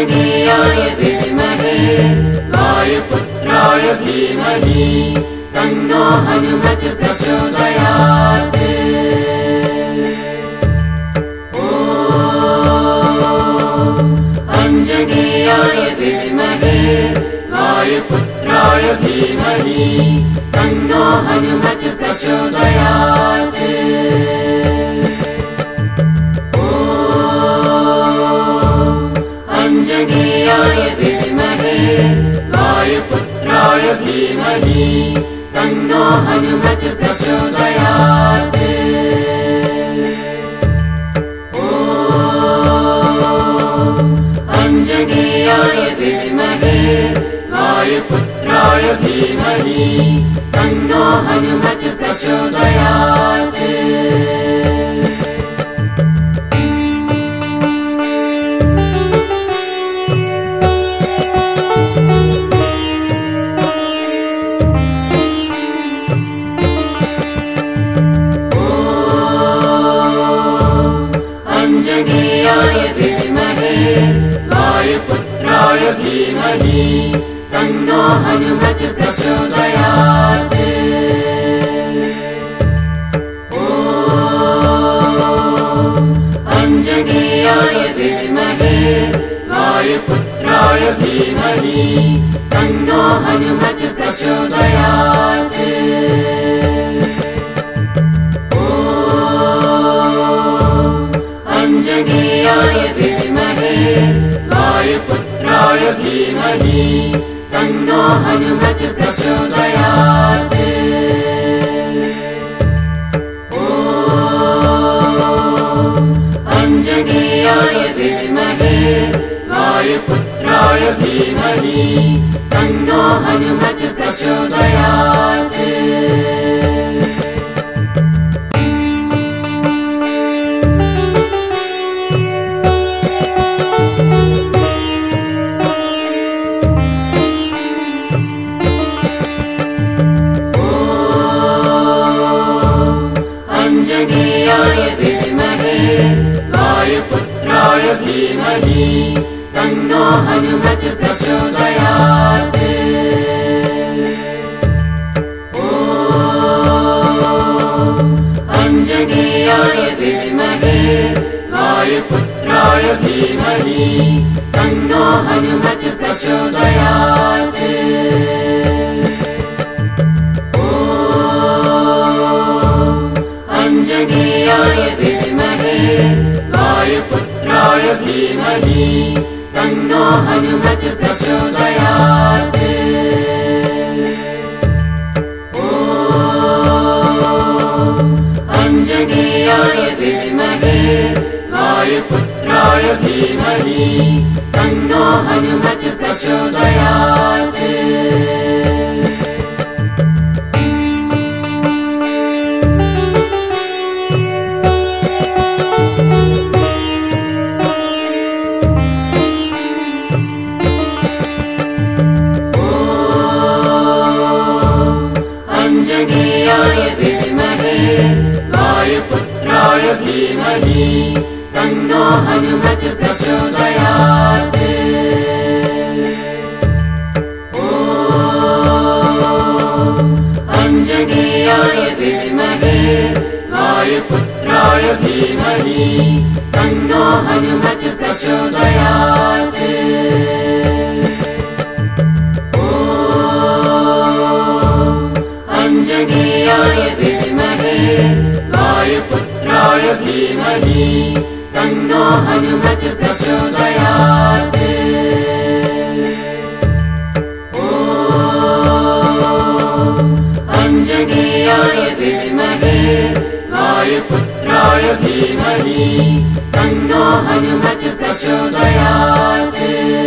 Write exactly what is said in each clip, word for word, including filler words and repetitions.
आञ्जनेयाय विद्महे वायुपुत्राय धीमहि तन्नो हनुमत् प्रचोदयात्। आञ्जनेयाय विद्महे वायुपुत्राय धीमहि तन्नो हनुमत् प्रचोदयात्। आञ्जनेयाय विद्महे वायुपुत्राय धीमहि तन्नो हनुमत् प्रचोदयात्। आञ्जनेयाय विद्महे वायुपुत्राय धीमहि तन्नो हनुमत् प्रचोदयात्। आञ्जनेयाय विद्महे वायुपुत्राय धीमहि तन्नो हनुमत् प्रचोदयात्। आञ्जनेयाय विद्महे वायुपुत्राय धीमहि तन्नो हनुमत् प्रचोदयात्। आञ्जनेयाय विद्महे वायुपुत्राय धीमहि तन्नो हनुमत् प्रचोदयात्। आञ्जनेयाय विद्महे वायुपुत्राय धीमहि तन्नो हनुमत् प्रचोदयात्। आञ्जनेयाय विद्महे वायुपुत्राय धीमहि तन्नो हनुमत् प्रचोदयात्। आञ्जनेयाय विद्महे वायुपुत्राय धीमहि तन्नो हनुमत् प्रचोदयात्। आञ्जनेयाय विद्महे वायुपुत्राय धीमहि तन्नो हनुमत् प्रचोदयात्। आञ्जनेयाय विद्महे वायुपुत्राय धीमहि तन्नो हनुमत् प्रचोदयात्। आञ्जनेयाय विद्महे वायुपुत्राय धीमहि तन्नो हनुमत् प्रचोदयात्। आञ्जनेयाय विद्महे वायुपुत्राय धीमहि तन्नो हनुमत् प्रचोदयात्। आञ्जनेयाय विद्महे वायुपुत्राय धीमहि तन्नो हनुमत् प्रचोदयात्। आञ्जनेयाय विद्महे वायुपुत्राय धीमहि तन्नो हनुमत् प्रचोदयात्।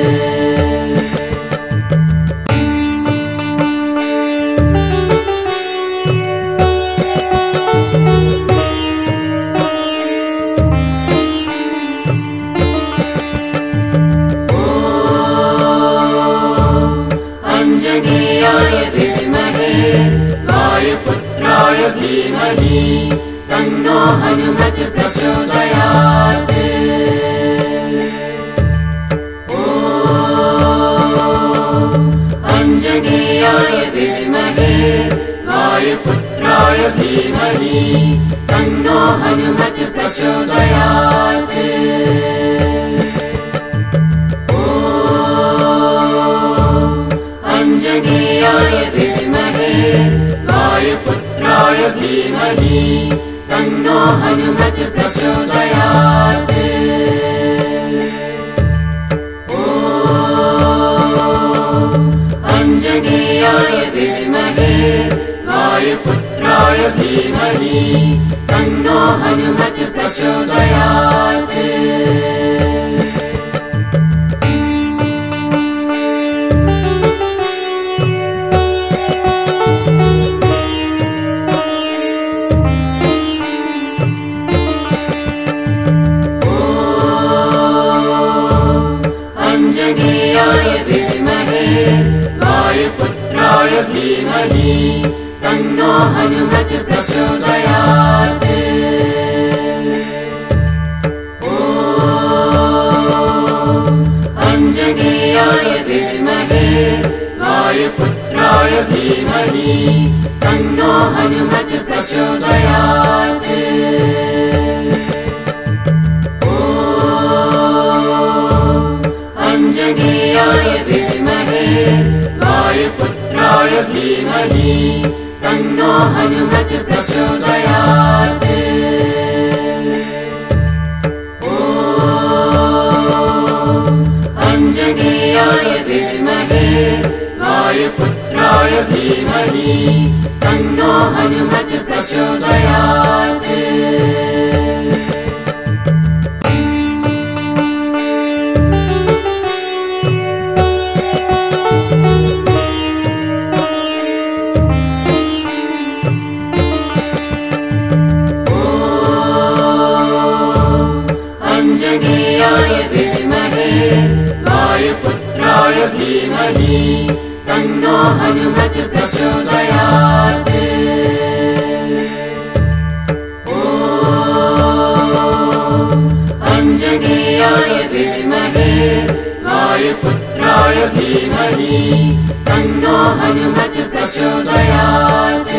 आञ्जनेयाय विद्महे वायुपुत्राय धीमहि तन्नो हनुमत् प्रचोदयात्। तन्नो हनुमत् प्रचोदयात्। आञ्जनेयाय विद्महे वायुपुत्राय धीमहि तन्नो हनुमत् प्रचोदयात्। आञ्जनेयाय विद्महे वायुपुत्राय धीमहि तन्नो हनुमत् प्रचोदयात्। आञ्जनेयाय विद्महे वायुपुत्राय धीमहि तन्नो हनुमत् प्रचोदयात्। आञ्जनेयाय विद्महे वायुपुत्राय धीमहि तन्नो हनुमत् प्रचोदयात्। आञ्जनेयाय विद्महे वायुपुत्राय धीमहि तन्नो हनुमत् प्रचोदयात्। आञ्जनेयाय विद्महे वायुपुत्राय धीमहि तन्नो हनुमत् प्रचोदयात्। आञ्जनेयाय विद्महे वायुपुत्राय धीमहि तन्नो हनुमत् प्रचोदयात्। आञ्जनेयाय विद्महे वायुपुत्राय धीमहि तन्नो हनुमत् प्रचोदयात्।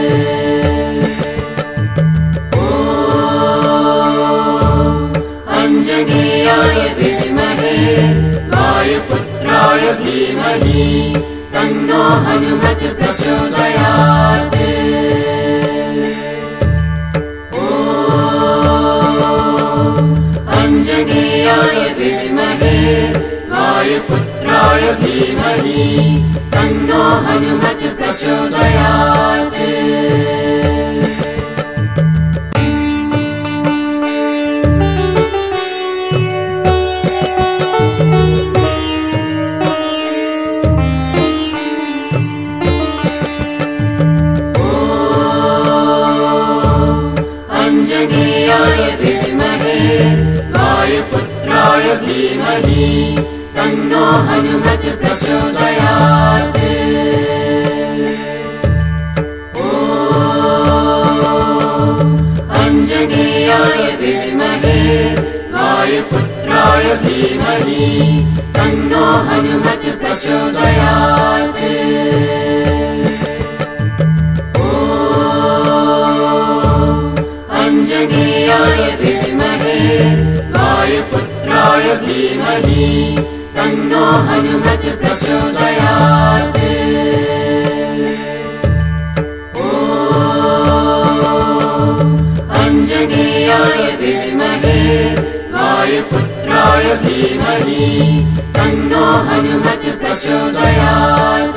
आञ्जनेयाय विद्महे वायुपुत्राय धीमहि तन्नो हनुमत् प्रचोदयात्। आञ्जनेयाय विद्महे वायुपुत्राय धीमहि तन्नो हनुमत् प्रचोदयात्। आञ्जनेयाय विद्महे वायुपुत्राय धीमहि तन्नो हनुमत् प्रचोदयात्। आञ्जनेयाय विद्महे वायुपुत्राय धीमहि तन्नो हनुमत् प्रचोदयात्। आञ्जनेयाय विद्महे वायुपुत्राय धीमहि तन्नो हनुमत् प्रचोदयात्। आञ्जनेयाय विद्महे वायुपुत्राय धीमहि तन्नो हनुमत् प्रचोदयात्।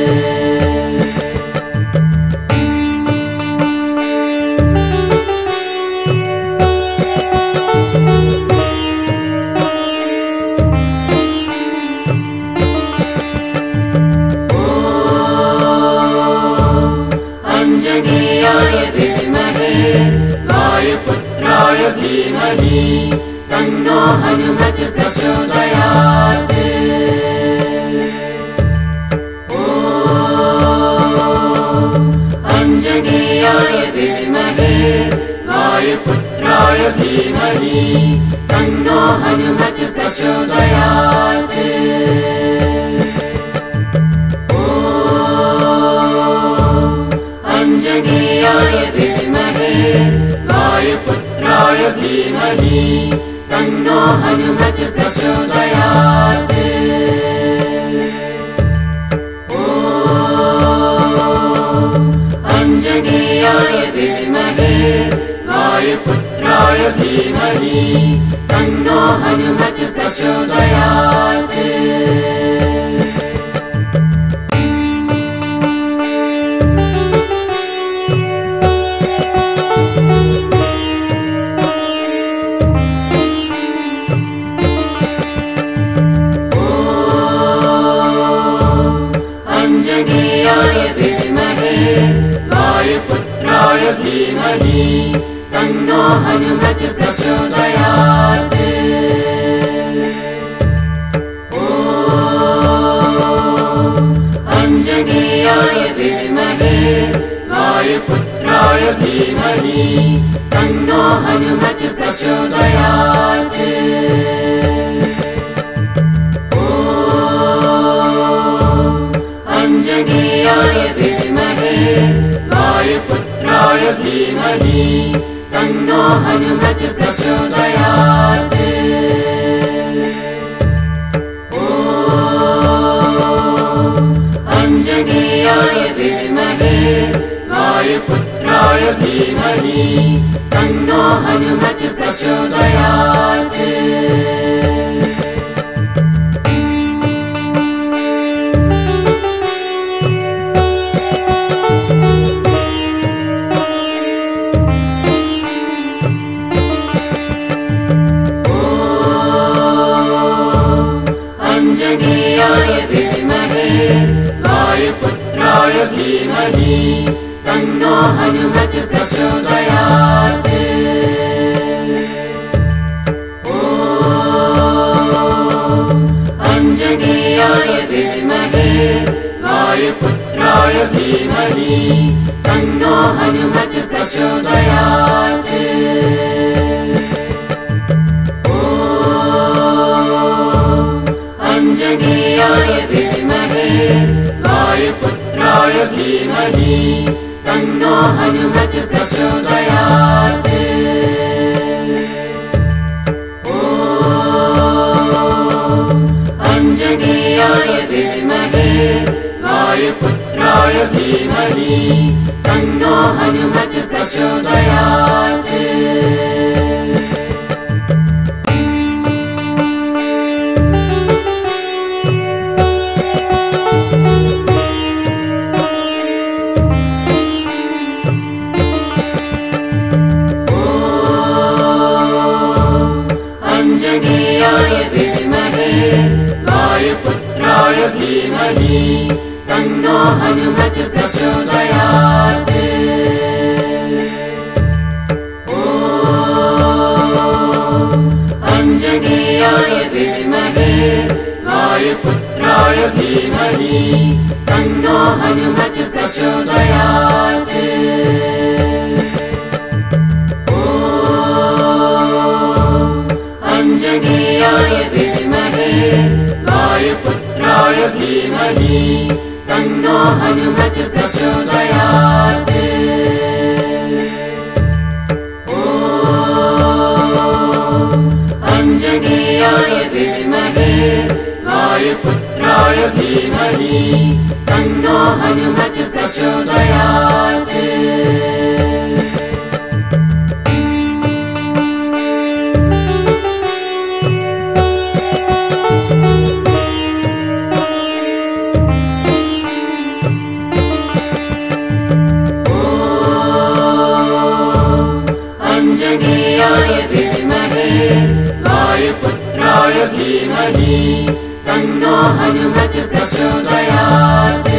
आञ्जनेयाय विद्महे वायुपुत्राय धीमहि तन्नो हनुमत् प्रचोदयात्। आञ्जनेयाय विद्महे वायुपुत्राय धीमहि तन्नो हनुमत् प्रचोदयात्। आञ्जनेयाय विद्महे धीमहि तन्नो हनुमत् प्रचोदयात्। आञ्जनेयाय विद्महे वायुपुत्राय धीमहि तन्नो हनुमत् प्रचोदयात्। आञ्जनेयाय विद्महे वायुपुत्राय धीमहि तन्नो हनुमत् प्रचोदयात्। आञ्जनेयाय विद्महे वायुपुत्राय धीमहि तन्नो हनुमत् प्रचोदयात्। आञ्जनेयाय विद्महे वायुपुत्राय धीमहि तन्नो हनुमत् प्रचोदयात्। आञ्जनेयाय विद्महे वायुपुत्राय धीमहि तन्नो हनुमत् प्रचोदयात्। आञ्जनेयाय विद्महे वायुपुत्राय धीमहि तन्नो हनुमत् प्रचोदयात्। आञ्जनेयाय विद्महे वायुपुत्राय धीमहि तन्नो हनुमत् प्रचोदयात्। आञ्जनेयाय विद्महे वायुपुत्राय धीमहि तन्नो हनुमत् प्रचोदयात्। आञ्जनेयाय विद्महे वायुपुत्राय धीमहि तन्नो हनुमत् प्रचोदयात्। आञ्जनेयाय विद्महे वायुपुत्राय धीमहि तन्नो हनुमत् प्रचोदयात्। आञ्जनेयाय विद्महे वायुपुत्राय धीमहि तन्नो हनुमत् प्रचोदयात्। आञ्जनेयाय विद्महे वायुपुत्राय धीमहि तन्नो हनुमत् प्रचोदयात्। आञ्जनेयाय विद्महे वायुपुत्राय धीमहि तन्नो हनुमत् प्रचोदयात्। आञ्जनेयाय विद्महे वायुपुत्राय धीमहि तन्नो हनुमत् प्रचोदयात्।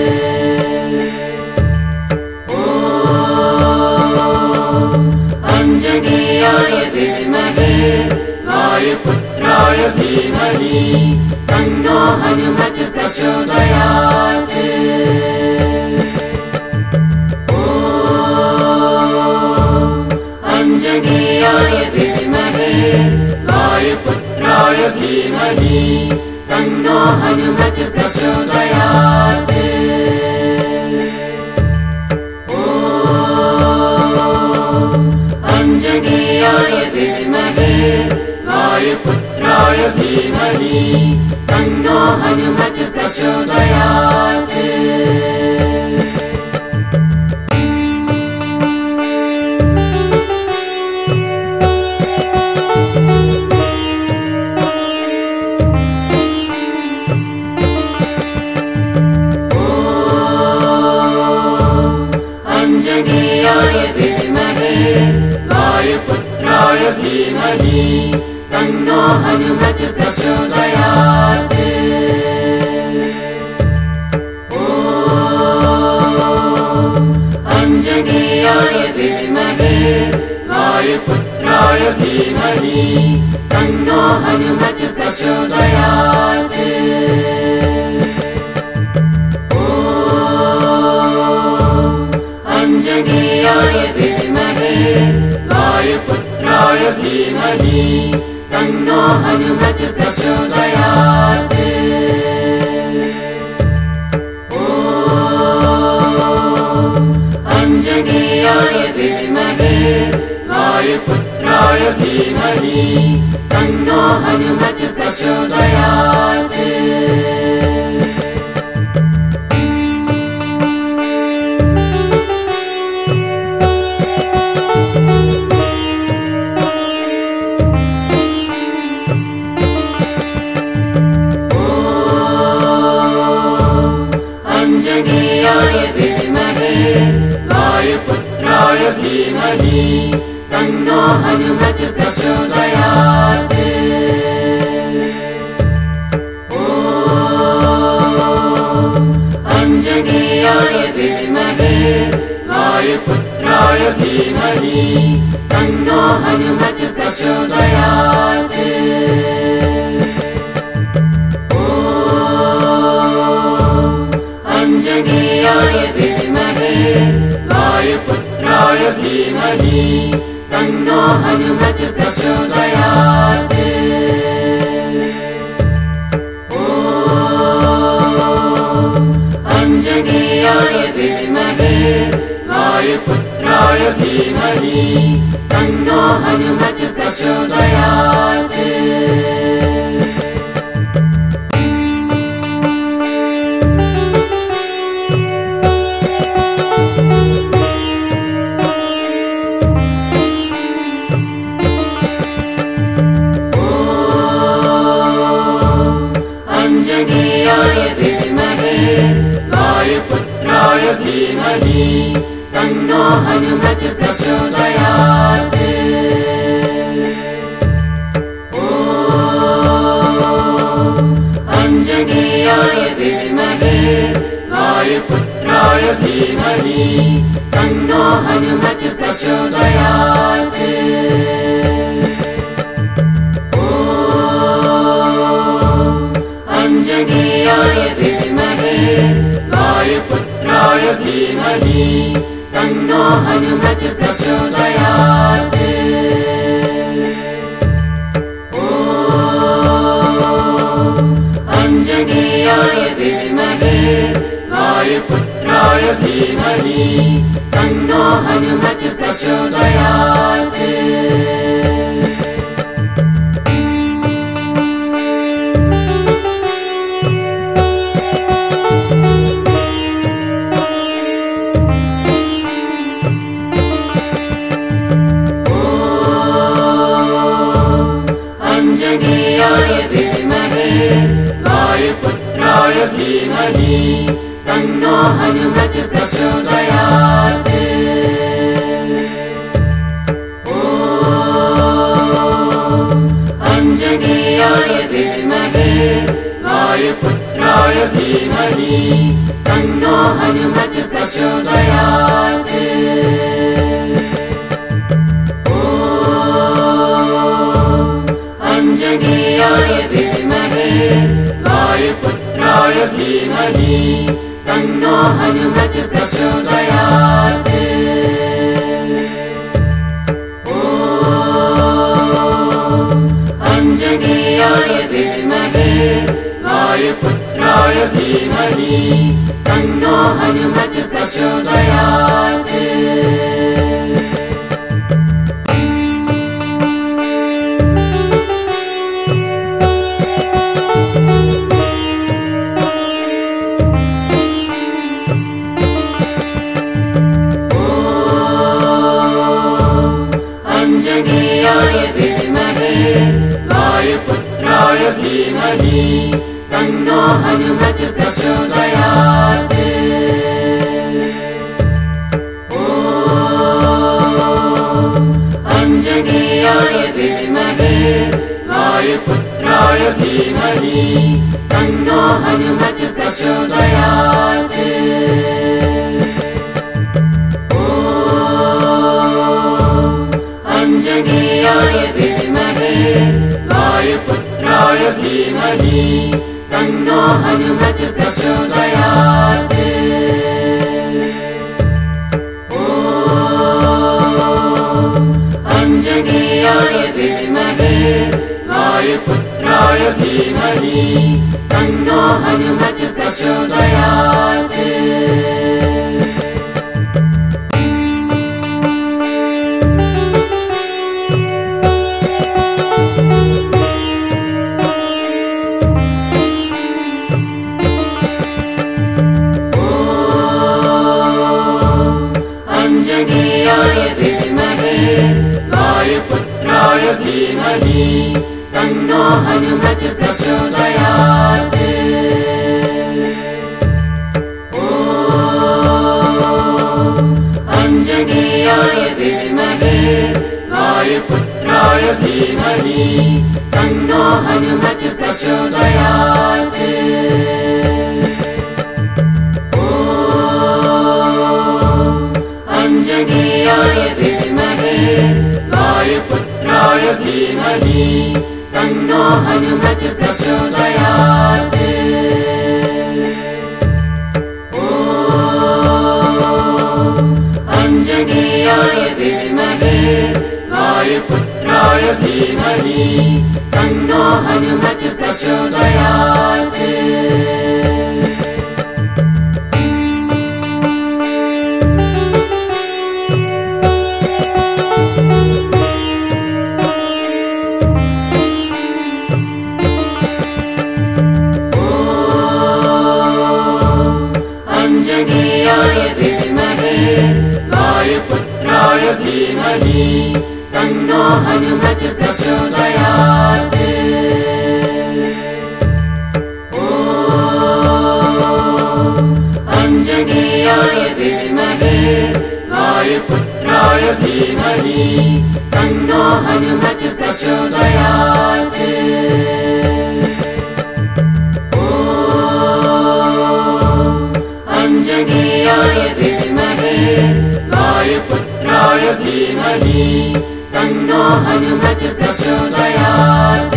आञ्जनेयाय विद्महे वायुपुत्राय धीमहि तन्नो हनुमत् प्रचोदयात्। आञ्जनेयाय विद्महे वायुपुत्राय धीमहि तन्नो हनुमत् प्रचोदयात्। आञ्जनेयाय वायुपुत्राय धीमहि तन्नो हनुमत् प्रचोदयात्। अंजनेयाय विद्महे वायुपुत्राय धीमहि तन्नो हनुमत् प्रचोदयात्। अंजनेयाय विद्महे वायुपुत्राय धीमहि तन्नो हनुमत् प्रचोदयात्। अंजनेयाय विद्महे वायुपुत्राय धीमहि तन्नो हनुमत् प्रचोदयात्। अंजनेयाय विद्महे वायुपुत्राय धीमहि तन्नो हनुमत् प्रचोदयात्। अंजनेयाय विद्महे वायुपुत्राय धीमहि तन्नो हनुमत् प्रचोदयात्। अंजनेयाय विद्महे वायुपुत्राय धीमहि तन्नो हनुमत् प्रचोदयात्। अंजनेयाय विद्महे वायुपुत्राय धीमहि तन्नो हनुमत् प्रचोदयात्। अंजनेयाय विद्महे वायुपुत्राय धीमहि तन्नो हनुमत् प्रचोदयात्। अंजनेयाय विद्महे वायुपुत्राय धीमहि तन्नो हनुमत् प्रचोदयात्। अंजनेयाय विद्महे वायुपुत्राय धीमहि तन्नो हनुमत् प्रचोदयात्। अंजनेयाय विद्महे वायुपुत्राय धीमहि तन्नो हनुमत् प्रचोदयात्। अंजनेयाय विद्महे वायुपुत्राय धीमहि तन्नो हनुमत् प्रचोदयात्। अंजनेयाय विद्महे वायुपुत्राय धीमहि तन्नो हनुमत् प्रचोदयात्। अंजनेयाय विद्महे वायुपुत्राय धीमहि तन्नो हनुमत् प्रचोदयात्। अंजनेयाय विद्महे वायुपुत्राय धीमहि तन्नो हनुमत् प्रचोदयात्। अंजनेयाय विद्महे वायुपुत्राय धीमहि तन्नो हनुमत् प्रचोदयात्। वायुपुत्राय धीमहि तन्नो हनुमत् प्रचोदयात्। आञ्जनेयाय विद्महे वायुपुत्राय धीमहि तन्नो हनुमत् प्रचोदयात्। आञ्जनेयाय विद्महे वायुपुत्राय धीमहि तन्नो हनुमत् प्रचोदयात्। आञ्जनेयाय विद्महे वायुपुत्राय धीमहि तन्नो हनुमत् प्रचोदयात्। आञ्जनेयाय विद्महे वायुपुत्राय धीमहि तन्नो हनुमत् प्रचोदयात्। आञ्जनेयाय विद्महे वायुपुत्राय धीमहि तन्नो हनुमत् प्रचोदयात्। आञ्जनेयाय विद्महे वायुपुत्राय धीमहि तन्नो हनुमत् प्रचोदयात्। आञ्जनेयाय विद्महे वायुपुत्राय धीमहि तन्नो हनुमत् प्रचोदयात्। आञ्जनेयाय विद्महे वायुपुत्राय धीमहि तन्नो हनुमत् प्रचोदयात्। आञ्जनेयाय विद्महे वायुपुत्राय धीमहि तन्नो हनुमत् प्रचोदयात्। आञ्जनेयाय विद्महे वायुपुत्राय धीमहि तन्नो हनुमत् प्रचोदयात्।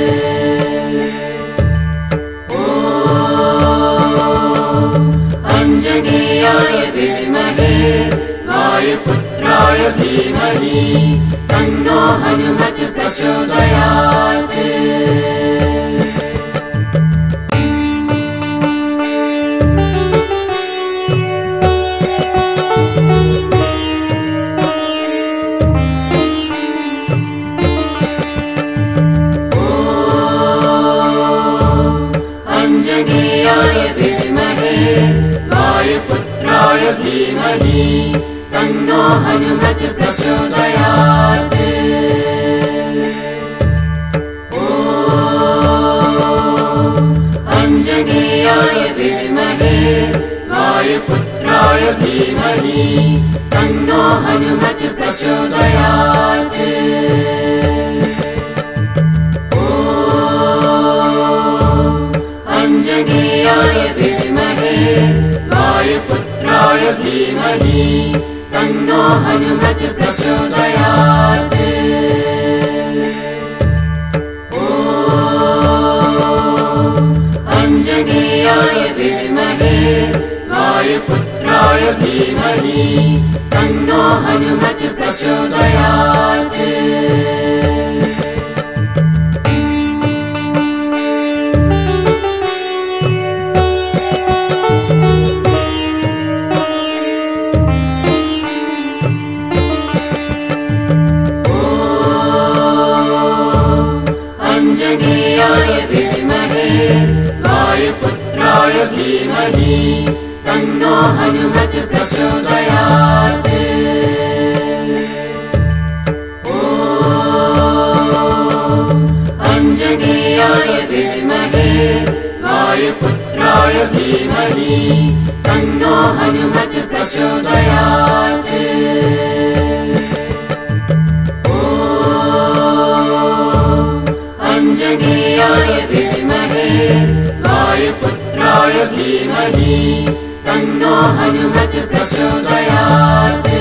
आञ्जनेयाय विद्महे वायुपुत्राय धीमहि तन्नो हनुमत् प्रचोदयात्। आञ्जनेयाय विद्महे वायुपुत्राय धीमहि तन्नो हनुमत् प्रचोदयात्। आञ्जनेयाय विद्महे वायुपुत्राय धीमहि तन्नो हनुमत् प्रचोदयात्। आञ्जनेयाय विद्महे वायुपुत्राय धीमहि तन्नो हनुमत् प्रचोदयात्। आञ्जनेयाय विद्महे वायुपुत्राय धीमहि तन्नो हनुमत् प्रचोदयात्। आञ्जनेयाय विद्महे वायुपुत्राय धीमहि तन्नो हनुमत् प्रचोदयात्। धीमहि तन्नो हनुमत् प्रचोदयात्। आञ्जनेयाय विद्महे वायुपुत्राय धीमहि तन्नो हनुमत् प्रचोदयात्।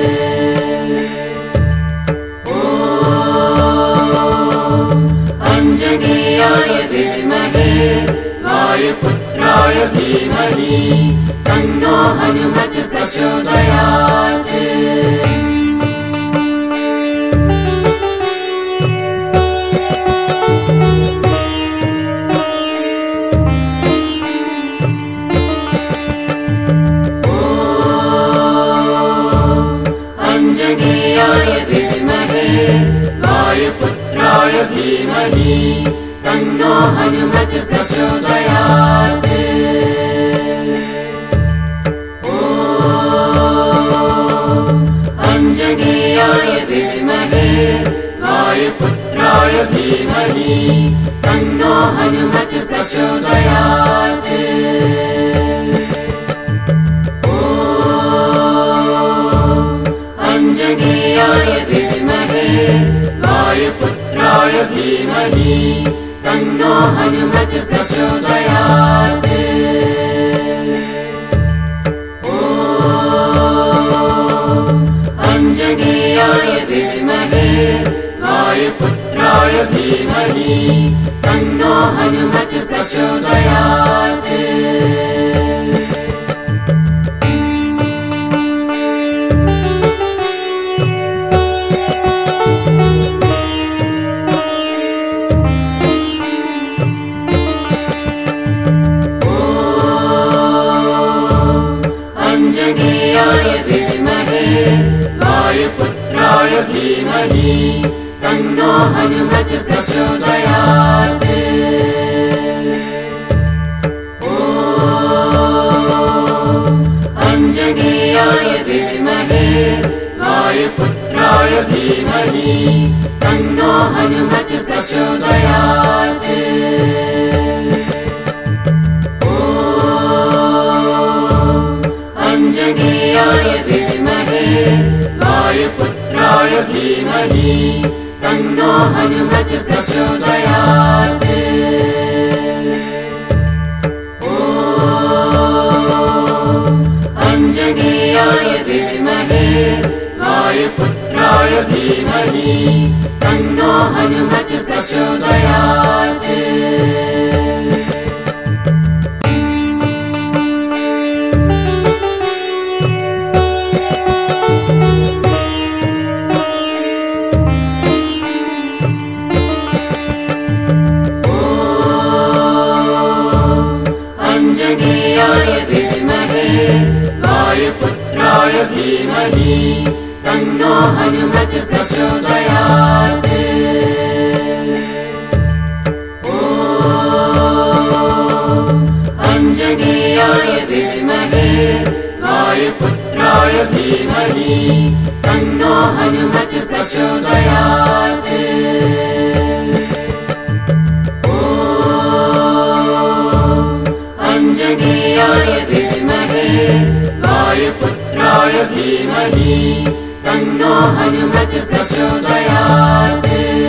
आञ्जनेयाय विद्महे वायुपुत्राय धीमहि तन्नो हनुमत् प्रचोदयात्। आञ्जनेयाय विद्महे वायुपुत्राय धीमहि तन्नो हनुमत् प्रचोदयात्। आञ्जनेयाय विद्महे वायुपुत्राय धीमहि तन्नो हनुमत् प्रचोदयात्। आञ्जनेयाय विद्महे वायुपुत्राय धीमहि तन्नो हनुमत् प्रचोदयात्। आञ्जनेयाय विद्महे वायुपुत्राय धीमहि तन्नो हनुमत् प्रचोदयात्। आञ्जनेयाय विद्महे वायुपुत्राय धीमहि तन्नो हनुमत् प्रचोदयात्। आञ्जनेयाय विद्महे वायुपुत्राय धीमहि तन्नो हनुमत् प्रचोदयात्। आञ्जनेयाय विद्महे वायुपुत्राय धीमहि तन्नो हनुमत् प्रचोदयात्। आञ्जनेयाय विद्महे वायुपुत्राय धीमहि तन्नो हनुमत् प्रचोदयात्। आञ्जनेयाय विद्महे वायुपुत्राय धीमहि तन्नो हनुमत् प्रचोदयात्। आञ्जनेयाय विद्महे वायुपुत्राय धीमहि तन्नो हनुमत् प्रचोदयात्। आञ्जनेयाय विद्महे वायुपुत्राय धीमहि तन्नो हनुमत् प्रचोदयात्।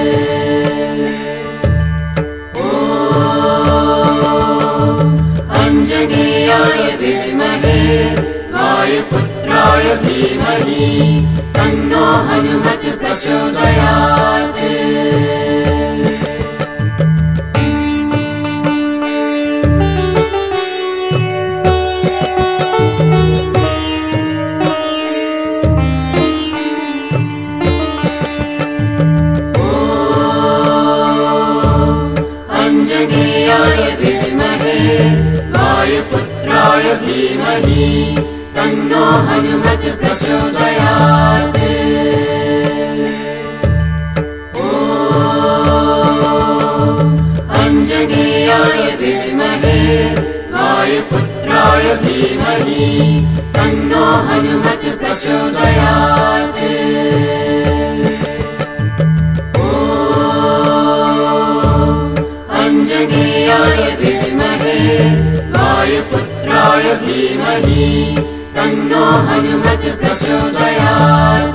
आञ्जनेयाय विद्महे वायुपुत्राय धीमहि तन्नो हनुमत् प्रचोदयात्। आञ्जनेयाय विद्महे वायुपुत्राय धीमहि तन्नो हनुमत् प्रचोदयात्। आञ्जनेयाय विद्महे वायुपुत्राय धीमहि तन्नो हनुमत् प्रचोदयात्। आञ्जनेयाय विद्महे वायुपुत्राय धीमहि तन्नो हनुमत् प्रचोदयात्।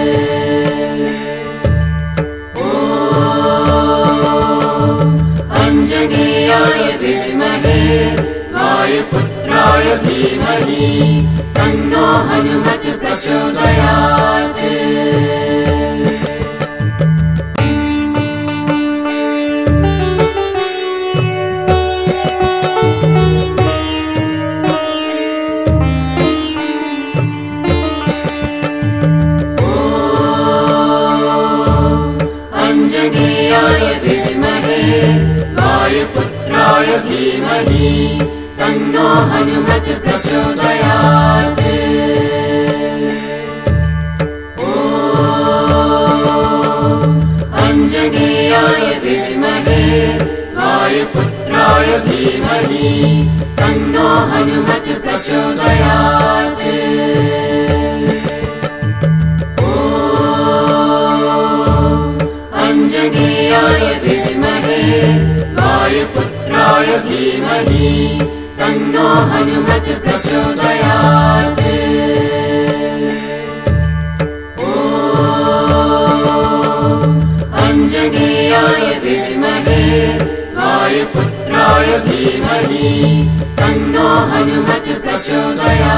आञ्जनेयाय विद्महे वायुपुत्राय धीमहि तन्नो हनुमत् प्रचोदयात्। आञ्जनेयाय विद्महे वायुपुत्राय धीमहि तन्नो हनुमत् प्रचोदयात्। आञ्जनेयाय विद्महे वायुपुत्राय धीमहि तन्नो हनुमत् प्रचोदयात्। आञ्जनेयाय विद्महे वायुपुत्राय धीमहि तन्नो हनुमत् प्रचोदयात्। आञ्जनेयाय विद्महे वायुपुत्राय धीमहि तन्नो हनुमत् प्रचोदयात्।